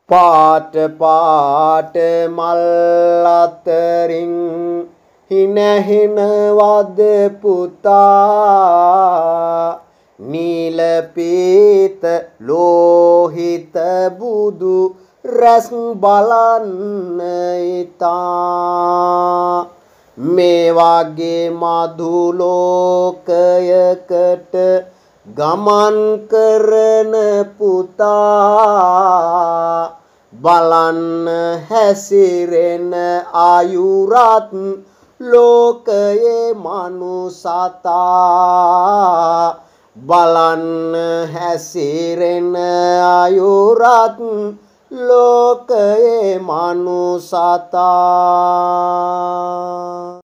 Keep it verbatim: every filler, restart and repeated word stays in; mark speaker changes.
Speaker 1: පාට පාට මල් අතරින් හිනහිනවද පුතා නීල පීත ලෝහිත බුදු රැස් බලන්න ඉතා මේ වගේ මధు ලෝකයකට ගමන් කරන පුතා බලන්න හැසිරෙන ආයුරත් ලෝකයේ මනුසතා බලන්න හැසිරෙන ආයුරත් ලෝකයේ මනුසතා